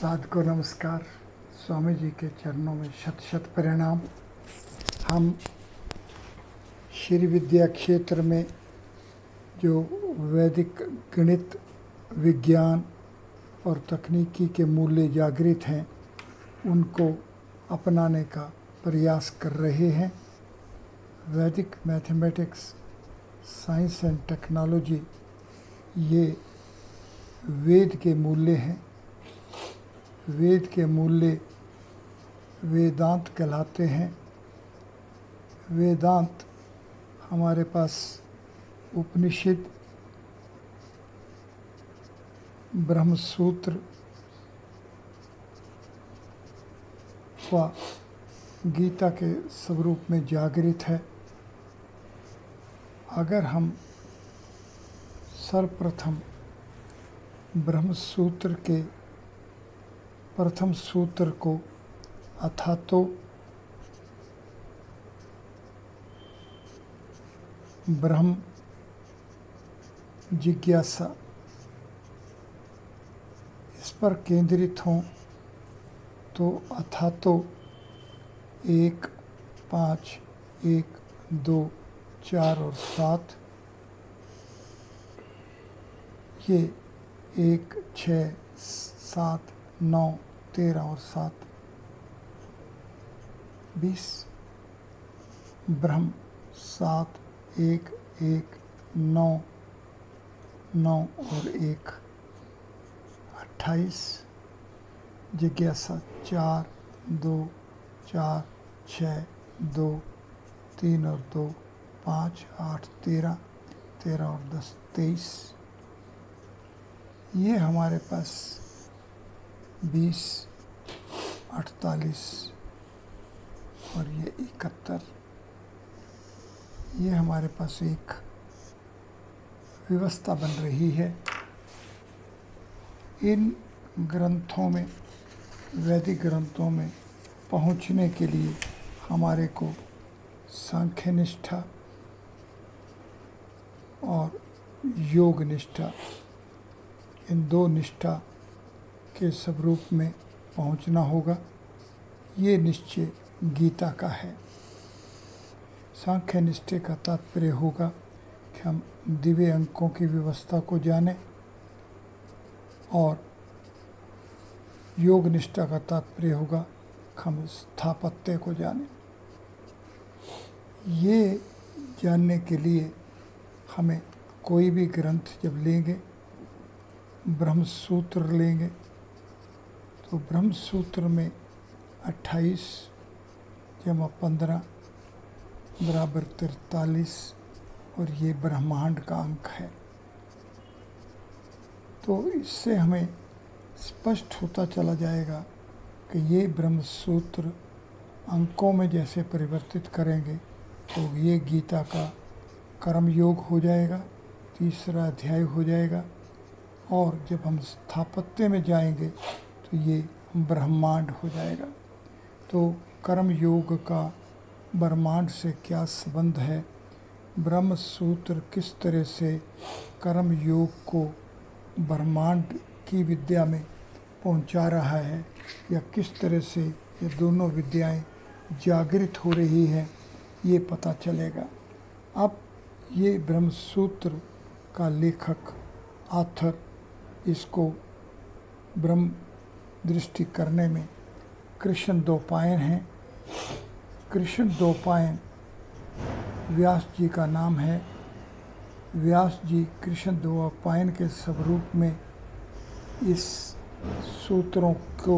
साध को नमस्कार। स्वामी जी के चरणों में शत शत प्रणाम। हम श्री विद्या क्षेत्र में जो वैदिक गणित, विज्ञान और तकनीकी के मूल्य जागृत हैं, उनको अपनाने का प्रयास कर रहे हैं। वैदिक मैथमेटिक्स, साइंस एंड टेक्नोलॉजी ये वेद के मूल्य हैं। वेद के मूल्य वेदांत कहलाते हैं। वेदांत हमारे पास उपनिषद, ब्रह्मसूत्र व गीता के स्वरूप में जागृत है। अगर हम सर्वप्रथम ब्रह्मसूत्र के प्रथम सूत्र को अथातो ब्रह्म जिज्ञासा इस पर केंद्रित हों तो अथातो 1, 5, 1, 2, 4 और 7 ये 1, 6, 7, 9, 13 और 7 20 ब्रह्म 7, 1, 1, 9, 9 और 1 28 जिज्ञासा 4, 2, 4, 6, 2, 3 और 2 5, 8, 13, 13 और 10 23 ये हमारे पास 20, 48 और ये 71 ये हमारे पास एक व्यवस्था बन रही है। इन ग्रंथों में, वैदिक ग्रंथों में पहुंचने के लिए हमारे को सांख्य निष्ठा और योग निष्ठा, इन दो निष्ठा के स्वरूप में पहुंचना होगा। ये निश्चय गीता का है। सांख्य निष्ठा का तात्पर्य होगा कि हम दिव्य अंकों की व्यवस्था को जानें, और योग निष्ठा का तात्पर्य होगा कि हम स्थापत्य को जानें। ये जानने के लिए हमें कोई भी ग्रंथ जब लेंगे, ब्रह्मसूत्र लेंगे, तो ब्रह्मसूत्र में 28 जमा 15 बराबर 43 और ये ब्रह्मांड का अंक है। तो इससे हमें स्पष्ट होता चला जाएगा कि ये ब्रह्मसूत्र अंकों में जैसे परिवर्तित करेंगे तो ये गीता का कर्म योग हो जाएगा, तीसरा अध्याय हो जाएगा। और जब हम स्थापत्य में जाएंगे तो ये ब्रह्मांड हो जाएगा। तो कर्म योग का ब्रह्मांड से क्या संबंध है, ब्रह्म सूत्र किस तरह से कर्म योग को ब्रह्मांड की विद्या में पहुंचा रहा है, या किस तरह से ये दोनों विद्याएं जागृत हो रही हैं, ये पता चलेगा। अब ये ब्रह्म सूत्र का लेखक, आथर, इसको ब्रह्म दृष्टि करने में कृष्ण द्वैपायन हैं। कृष्ण द्वैपायन व्यास जी का नाम है। व्यास जी कृष्ण द्वैपायन के स्वरूप में इस सूत्रों को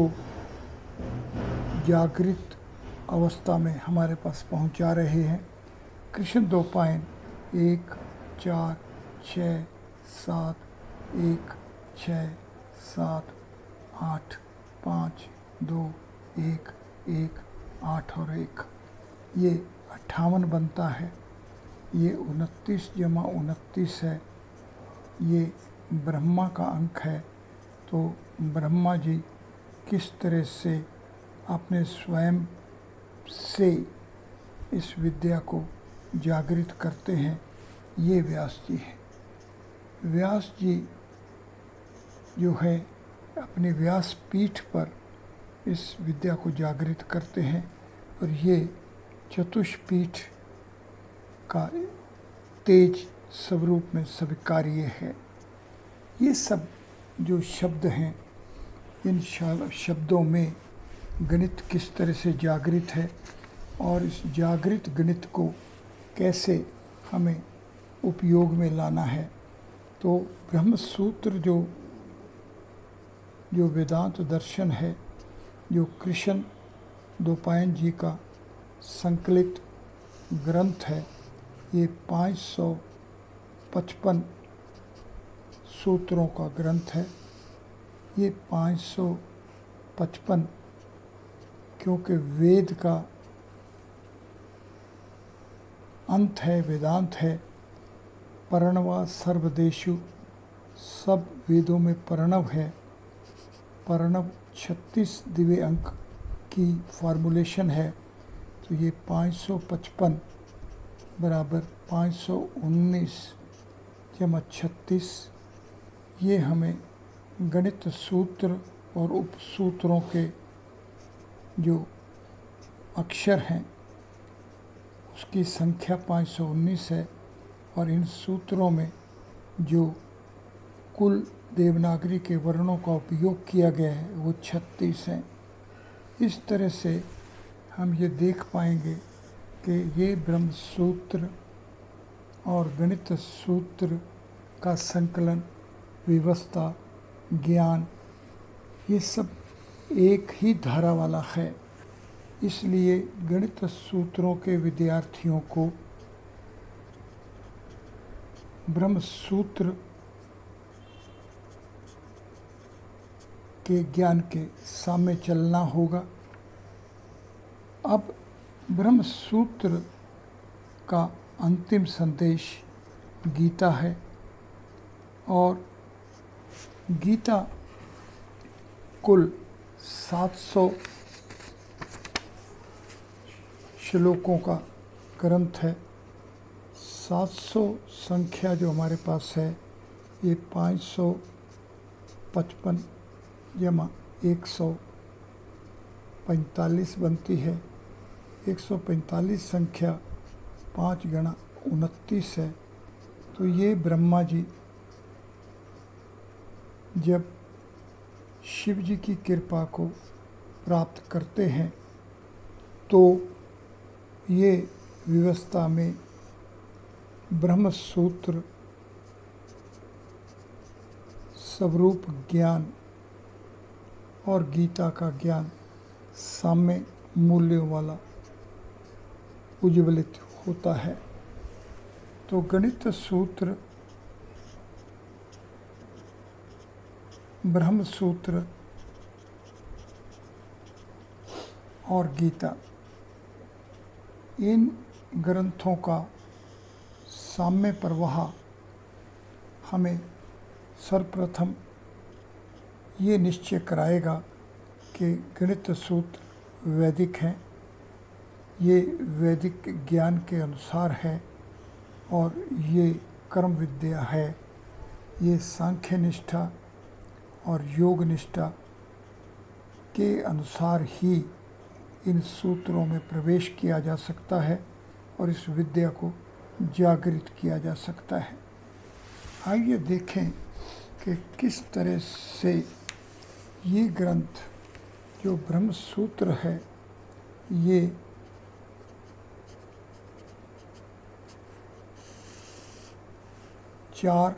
जागृत अवस्था में हमारे पास पहुंचा रहे हैं। कृष्ण द्वैपायन 1, 4, 6, 7, 1, 6, 7, 8, 5, 2, 1, 1, 8 और 1 ये 58 बनता है। ये 29 जमा 29 है। ये ब्रह्मा का अंक है। तो ब्रह्मा जी किस तरह से अपने स्वयं से इस विद्या को जागृत करते हैं, ये व्यास जी हैं। व्यास जी जो है अपनी व्यास पीठ पर इस विद्या को जागृत करते हैं और ये चतुष्पीठ का तेज स्वरूप में स्वीकार्य है। ये सब जो शब्द हैं, इन शब्दों में गणित किस तरह से जागृत है और इस जागृत गणित को कैसे हमें उपयोग में लाना है। तो ब्रह्म सूत्र जो वेदांत दर्शन है, जो कृष्ण द्वैपायन जी का संकलित ग्रंथ है, ये 555 सूत्रों का ग्रंथ है। ये 555 क्योंकि वेद का अंत है, वेदांत है। प्रणवा सर्वदेशु, सब वेदों में प्रणव है। प्रणव 36 दिव्य अंक की फॉर्मूलेशन है। तो ये 555 बराबर 519 जमा 36, ये हमें गणित सूत्र और उपसूत्रों के जो अक्षर हैं उसकी संख्या 519 है और इन सूत्रों में जो कुल देवनागरी के वर्णों का उपयोग किया गया है वो 36 हैं। इस तरह से हम ये देख पाएंगे कि ये ब्रह्म सूत्र और गणित सूत्र का संकलन, व्यवस्था, ज्ञान, ये सब एक ही धारा वाला है। इसलिए गणित सूत्रों के विद्यार्थियों को ब्रह्म सूत्र के ज्ञान के सामने चलना होगा। अब ब्रह्म सूत्र का अंतिम संदेश गीता है और गीता कुल 700 श्लोकों का ग्रंथ है। 700 संख्या जो हमारे पास है ये 555 जमा 145 बनती है। 145 संख्या 5 गुणा 29 है। तो ये ब्रह्मा जी जब शिव जी की कृपा को प्राप्त करते हैं तो ये व्यवस्था में ब्रह्म सूत्र स्वरूप ज्ञान और गीता का ज्ञान साम्य मूल्यों वाला उज्ज्वलित होता है। तो गणित सूत्र, ब्रह्म सूत्र और गीता, इन ग्रंथों का साम्य प्रवाह हमें सर्वप्रथम ये निश्चय कराएगा कि गणित सूत्र वैदिक हैं, ये वैदिक ज्ञान के अनुसार है और ये कर्म विद्या है। ये सांख्य निष्ठा और योग निष्ठा के अनुसार ही इन सूत्रों में प्रवेश किया जा सकता है और इस विद्या को जागृत किया जा सकता है। आइए देखें कि किस तरह से ये ग्रंथ जो ब्रह्म सूत्र है ये चार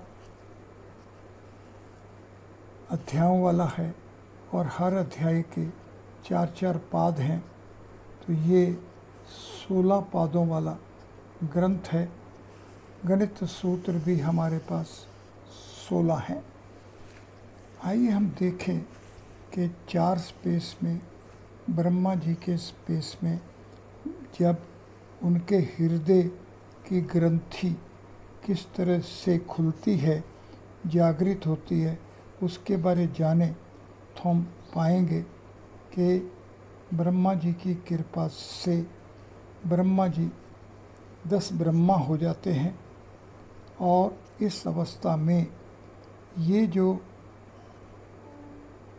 अध्यायों वाला है और हर अध्याय के 4-4 पाद हैं। तो ये 16 पादों वाला ग्रंथ है। गणित सूत्र भी हमारे पास 16 हैं। आइए हम देखें कि 4 स्पेस में, ब्रह्मा जी के स्पेस में जब उनके हृदय की ग्रंथि किस तरह से खुलती है, जागृत होती है, उसके बारे जाने तो हम पाएंगे कि ब्रह्मा जी की कृपा से ब्रह्मा जी 10 ब्रह्मा हो जाते हैं और इस अवस्था में ये जो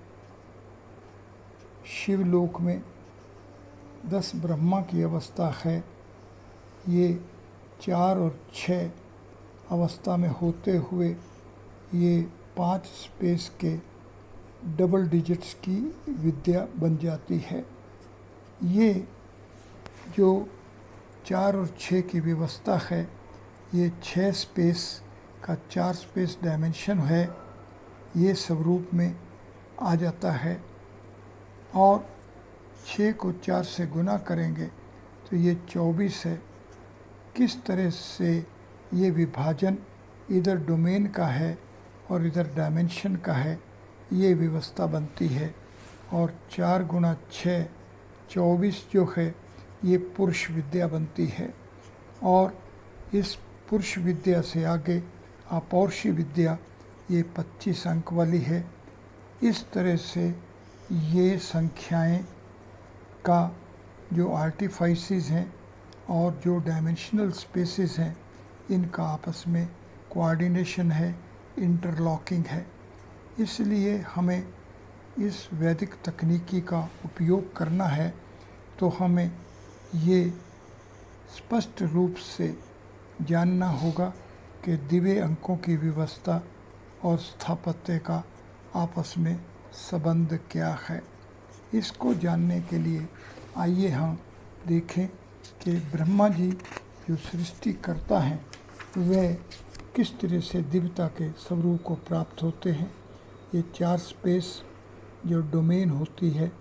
शिवलोक में 10 ब्रह्मा की अवस्था है। ये 4 और 6 अवस्था में होते हुए ये 5 स्पेस के डबल डिजिट्स की विद्या बन जाती है। ये जो 4 और 6 की व्यवस्था है, ये 6 स्पेस का 4 स्पेस डायमेंशन है, ये स्वरूप में आ जाता है। और 6 को 4 से गुना करेंगे तो ये 24 है। किस तरह से ये विभाजन इधर डोमेन का है और इधर डायमेंशन का है, ये व्यवस्था बनती है। और 4 गुना 6 24 जो है, ये पुरुष विद्या बनती है। और इस पुरुष विद्या से आगे अपौरुषी विद्या, ये 25 अंक वाली है। इस तरह से ये संख्याएं का जो आर्टिफाइसेस हैं और जो डायमेंशनल स्पेसेस हैं, इनका आपस में कोऑर्डिनेशन है, इंटरलॉकिंग है। इसलिए हमें इस वैदिक तकनीकी का उपयोग करना है तो हमें ये स्पष्ट रूप से जानना होगा कि दिव्य अंकों की व्यवस्था और स्थापत्य का आपस में संबंध क्या है। इसको जानने के लिए आइए हम देखें कि ब्रह्मा जी जो सृष्टि करता है वह किस तरह से दिव्यता के स्वरूप को प्राप्त होते हैं। ये 4 स्पेस जो डोमेन होती है,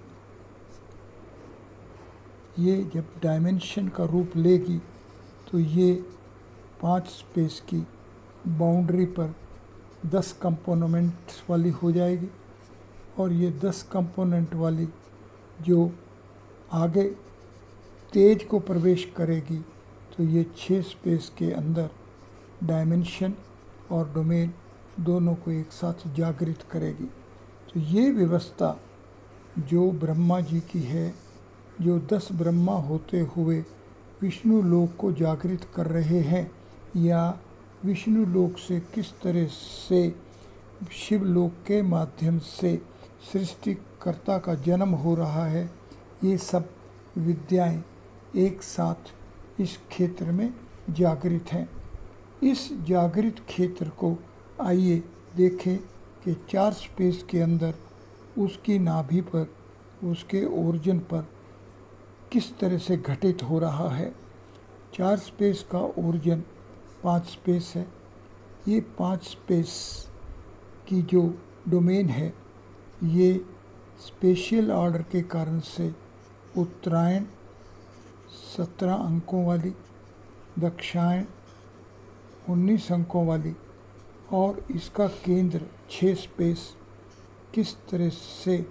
ये जब डायमेंशन का रूप लेगी तो ये 5 स्पेस की बाउंड्री पर 10 कंपोनेंट्स वाली हो जाएगी। और ये 10 कंपोनेंट वाली जो आगे तेज को प्रवेश करेगी तो ये 6 स्पेस के अंदर डायमेंशन और डोमेन दोनों को एक साथ जागृत करेगी। तो ये व्यवस्था जो ब्रह्मा जी की है, जो 10 ब्रह्मा होते हुए विष्णु लोक को जागृत कर रहे हैं, या विष्णु लोक से किस तरह से शिवलोक के माध्यम से सृष्टिकर्ता का जन्म हो रहा है, ये सब विद्याएं एक साथ इस क्षेत्र में जागृत हैं। इस जागृत क्षेत्र को आइए देखें कि 4 स्पेस के अंदर उसकी नाभि पर, उसके ओरिजिन पर किस तरह से घटित हो रहा है। 4 स्पेस का ओरिजिन 5 स्पेस है। ये 5 स्पेस की जो डोमेन है, ये स्पेशियल ऑर्डर के कारण से उत्तरायण 17 अंकों वाली, दक्षिणायन 19 अंकों वाली, और इसका केंद्र 6 स्पेस किस तरह से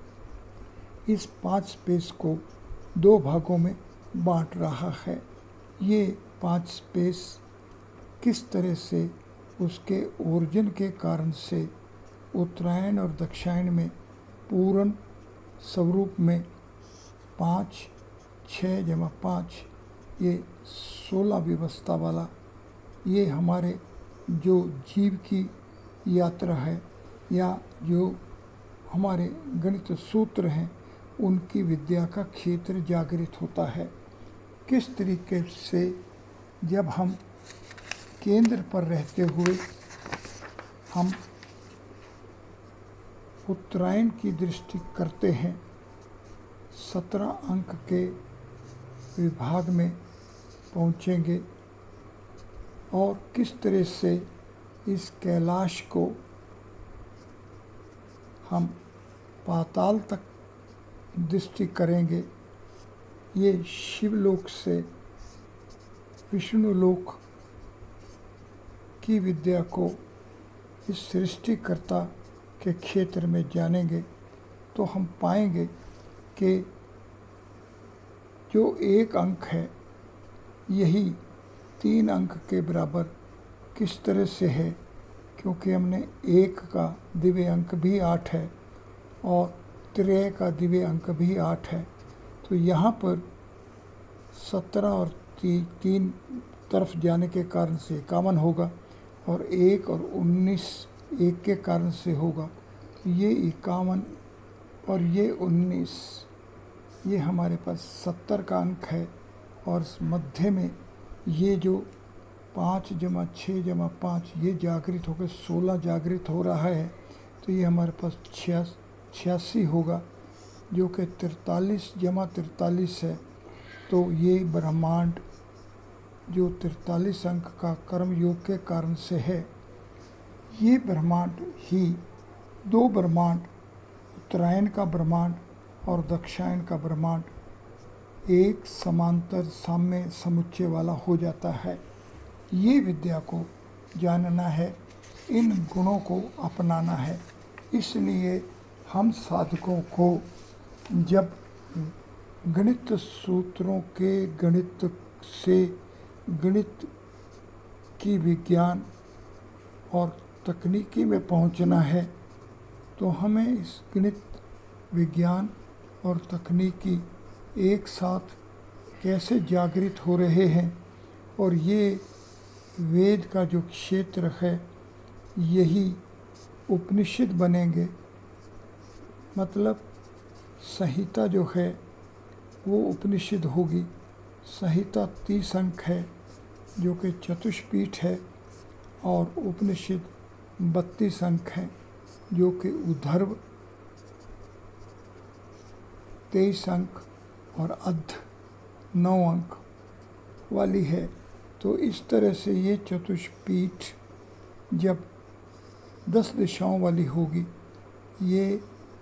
इस 5 स्पेस को 2 भागों में बांट रहा है। ये 5 स्पेस किस तरह से उसके ओरिजिन के कारण से उत्तरायण और दक्षिणायन में पूर्ण स्वरूप में 5, 6 जमा 5, ये 16 व्यवस्था वाला, ये हमारे जो जीव की यात्रा है या जो हमारे गणित सूत्र हैं, उनकी विद्या का क्षेत्र जागृत होता है। किस तरीके से जब हम केंद्र पर रहते हुए हम उत्तरायण की दृष्टि करते हैं, 17 अंक के विभाग में पहुँचेंगे, और किस तरह से इस कैलाश को हम पाताल तक दृष्टि करेंगे। ये शिवलोक से विष्णु लोक की विद्या को इस सृष्टिकर्ता के क्षेत्र में जानेंगे तो हम पाएंगे कि जो 1 अंक है, यही 3 अंक के बराबर किस तरह से है, क्योंकि हमने 1 का दिव्य अंक भी 8 है और 13 का दिव्य अंक भी 8 है। तो यहाँ पर 17 और 3 तरफ जाने के कारण से 51 होगा, और 1 और 19 1 के कारण से होगा। तो ये 51 और ये 19, ये हमारे पास 70 का अंक है। और मध्य में ये जो 5 जमा 6 जमा 5 ये जागृत होकर 16 जागृत हो रहा है, तो ये हमारे पास 86 होगा, जो कि 43 जमा 43 है। तो ये ब्रह्मांड जो 43 अंक का कर्म योग के कारण से है, ये ब्रह्मांड ही 2 ब्रह्मांड, उत्तरायण का ब्रह्मांड और दक्षिणायन का ब्रह्मांड एक समांतर साम्य समुच्चय वाला हो जाता है। ये विद्या को जानना है, इन गुणों को अपनाना है। इसलिए हम साधकों को जब गणित सूत्रों के गणित से गणित की विज्ञान और तकनीकी में पहुंचना है, तो हमें इस गणित विज्ञान और तकनीकी एक साथ कैसे जागृत हो रहे हैं, और ये वेद का जो क्षेत्र है यही उपनिषद बनेंगे। मतलब संहिता जो है वो उपनिषद होगी। संहिता 30 अंक है जो कि चतुष्पीठ है, और उपनिषद 32 अंक है जो कि उद्धर्व 23 अंक और अद्ध 9 अंक वाली है। तो इस तरह से ये चतुष्पीठ जब 10 दिशाओं वाली होगी, ये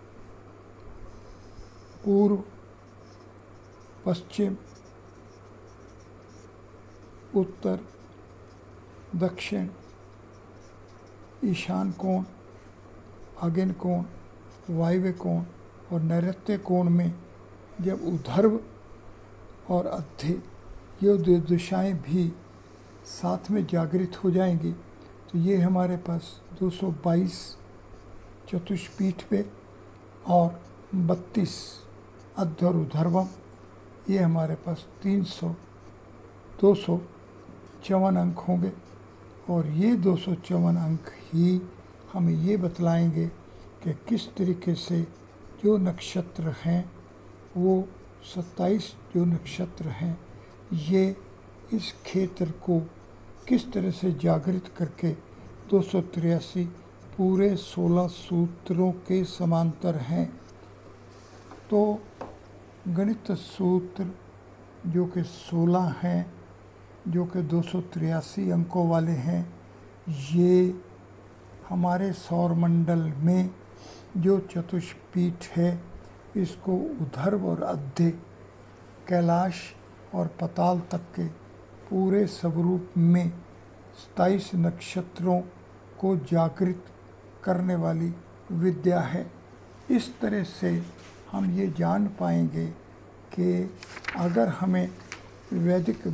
पूर्व, पश्चिम, उत्तर, दक्षिण, ईशान कोण, आग्नेय कोण, वायव्य कोण और नैऋत्य कोण में जब उद्धर्व और अध्य ये 2 दिशाएं भी साथ में जागृत हो जाएंगी, तो ये हमारे पास 222 चतुष्पीठ पे और 32 अध्य और उद्धर्वम, ये हमारे पास 254 अंक होंगे। और ये 254 अंक ही हमें ये बतलाएंगे कि किस तरीके से जो नक्षत्र हैं, वो 27 जो नक्षत्र हैं, ये इस क्षेत्र को किस तरह से जागृत करके 283 पूरे 16 सूत्रों के समांतर हैं। तो गणित सूत्र जो कि 16 हैं, जो कि 283 अंकों वाले हैं, ये हमारे सौरमंडल में जो चतुष्पीठ है, इसको उद्धर्व और अध्य, कैलाश और पाताल तक के पूरे स्वरूप में 27 नक्षत्रों को जागृत करने वाली विद्या है। इस तरह से हम ये जान पाएंगे कि अगर हमें वैदिक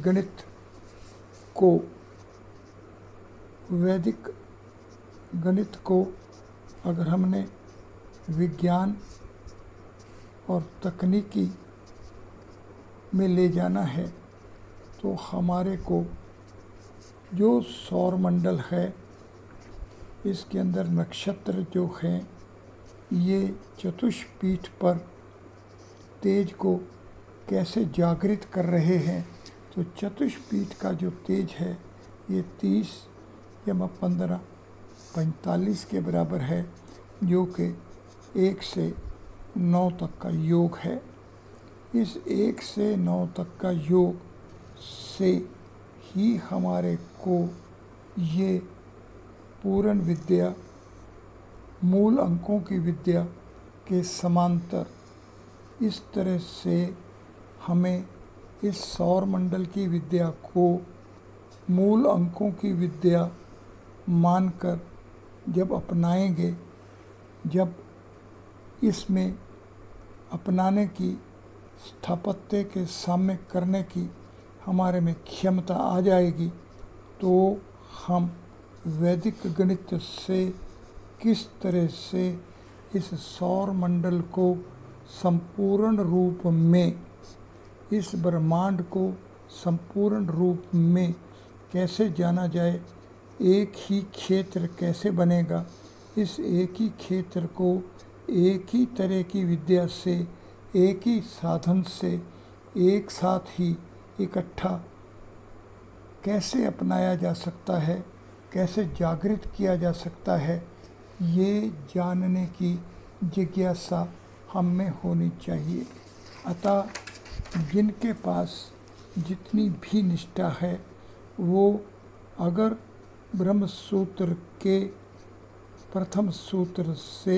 गणित को अगर हमने विज्ञान और तकनीकी में ले जाना है, तो हमारे को जो सौरमंडल है, इसके अंदर नक्षत्र जो हैं, ये चतुष्पीठ पर तेज को कैसे जागृत कर रहे हैं। तो चतुष्पीठ का जो तेज है, ये 30 जमा 15 45 के बराबर है, जो कि 1 से 9 तक का योग है। इस 1 से 9 तक का योग से ही हमारे को ये पूर्ण विद्या, मूल अंकों की विद्या के समांतर इस तरह से हमें इस सौर मंडल की विद्या को मूल अंकों की विद्या मानकर जब अपनाएंगे, जब इसमें अपनाने की, स्थापत्य के साम्य करने की हमारे में क्षमता आ जाएगी, तो हम वैदिक गणित से किस तरह से इस सौर मंडल को संपूर्ण रूप में, इस ब्रह्मांड को संपूर्ण रूप में कैसे जाना जाए, एक ही क्षेत्र कैसे बनेगा, इस एक ही क्षेत्र को एक ही तरह की विद्या से, एक ही साधन से एक साथ ही इकट्ठा कैसे अपनाया जा सकता है, कैसे जागृत किया जा सकता है, ये जानने की जिज्ञासा हम में होनी चाहिए। अतः जिनके पास जितनी भी निष्ठा है, वो अगर ब्रह्म सूत्र के प्रथम सूत्र से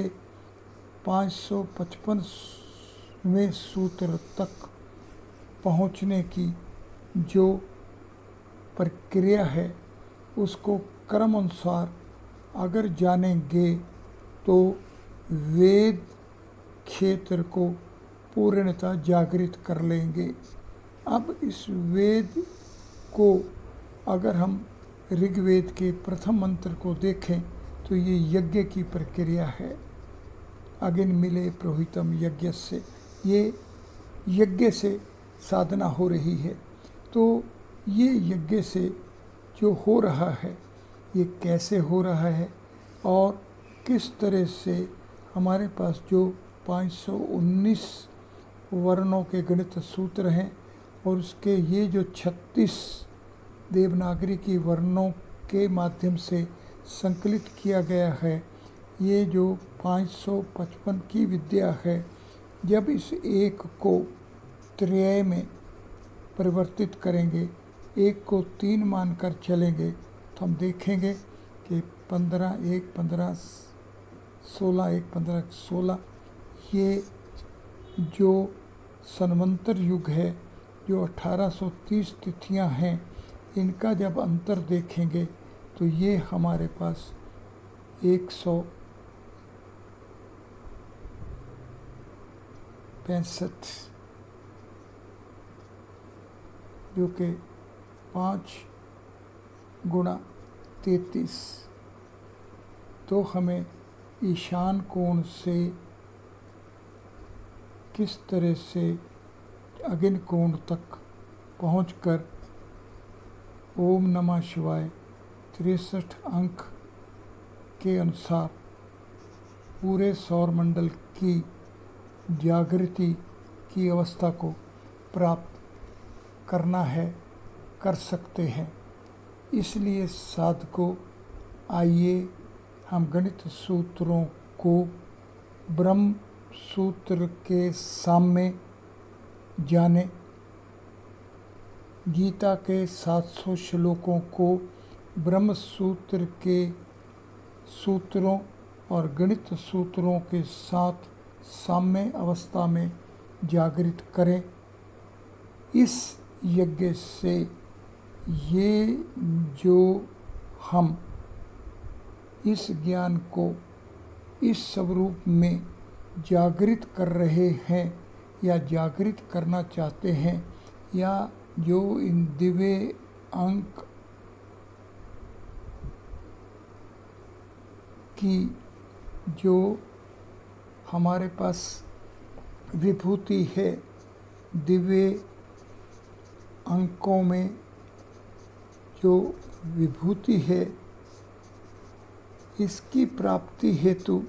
555वें सूत्र तक पहुँचने की जो प्रक्रिया है, उसको क्रम अनुसार अगर जानेंगे तो वेद क्षेत्र को पूर्णतः जागृत कर लेंगे। अब इस वेद को अगर हम ऋग्वेद के प्रथम मंत्र को देखें तो ये यज्ञ की प्रक्रिया है। अगिन मिले प्रोहितम यज्ञ से, ये यज्ञ से साधना हो रही है। तो ये यज्ञ से जो हो रहा है, ये कैसे हो रहा है और किस तरह से हमारे पास जो 519 वर्णों के गणित सूत्र हैं और उसके ये जो 36 देवनागरी की वर्णों के माध्यम से संकलित किया गया है, ये जो 555 की विद्या है, जब इस एक को त्रय में परिवर्तित करेंगे, एक को 3 मानकर चलेंगे, तो हम देखेंगे कि 15 1 15 16 1 15 16 ये जो सन्वंतर युग है, जो 1830 तिथियां हैं, इनका जब अंतर देखेंगे तो ये हमारे पास 165 जो कि 5 गुणा 33, तो हमें ईशान कोण से किस तरह से अगिन कोण तक पहुंचकर ओम नमः शिवाय 63 अंक के अनुसार पूरे सौरमंडल की जागृति की अवस्था को प्राप्त करना है, कर सकते हैं। इसलिए साधकों, आइए हम गणित सूत्रों को ब्रह्म सूत्र के सामने जाने, गीता के 700 श्लोकों को ब्रह्म सूत्र के सूत्रों और गणित सूत्रों के साथ साम्य अवस्था में जागृत करें। इस यज्ञ से ये जो हम इस ज्ञान को इस स्वरूप में जागृत कर रहे हैं या जागृत करना चाहते हैं, या जो इन दिव्य अंक की जो हमारे पास विभूति है, दिव्य अंकों में जो विभूति है, इसकी प्राप्ति हेतु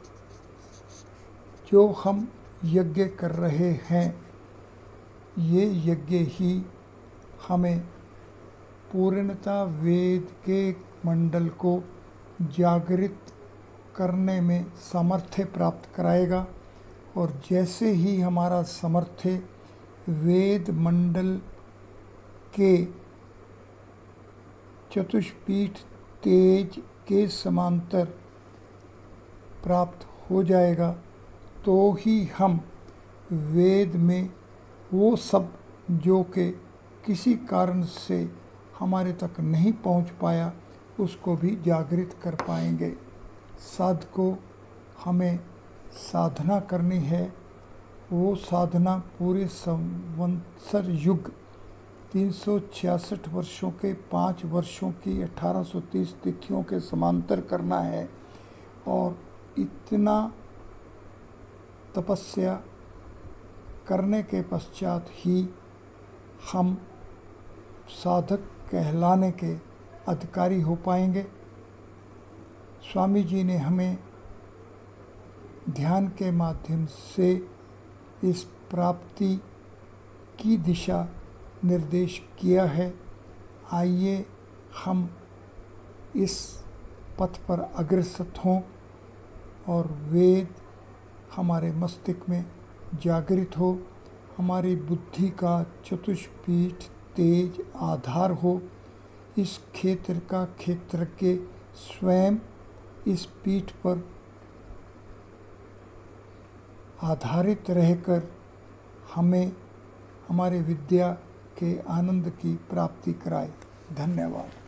जो हम यज्ञ कर रहे हैं, ये यज्ञ ही हमें पूर्णतः वेद के मंडल को जागृत करने में सामर्थ्य प्राप्त कराएगा। और जैसे ही हमारा सामर्थ्य वेद मंडल के चतुष्पीठ तेज के समांतर प्राप्त हो जाएगा, तो ही हम वेद में वो सब जो कि किसी कारण से हमारे तक नहीं पहुंच पाया, उसको भी जागृत कर पाएंगे। साधकों, हमें साधना करनी है। वो साधना पूरे संवत्सर युग 366 वर्षों के 5 वर्षों की 1830 तिथियों के समांतर करना है। और इतना तपस्या करने के पश्चात ही हम साधक कहलाने के अधिकारी हो पाएंगे। स्वामी जी ने हमें ध्यान के माध्यम से इस प्राप्ति की दिशा निर्देश किया है। आइए हम इस पथ पर अग्रसर हों और वेद हमारे मस्तिष्क में जागृत हो, हमारी बुद्धि का चतुष्पीठ तेज आधार हो। इस क्षेत्र का क्षेत्रज्ञ स्वयं इस पीठ पर आधारित रहकर हमें हमारे विद्या के आनंद की प्राप्ति कराए। धन्यवाद।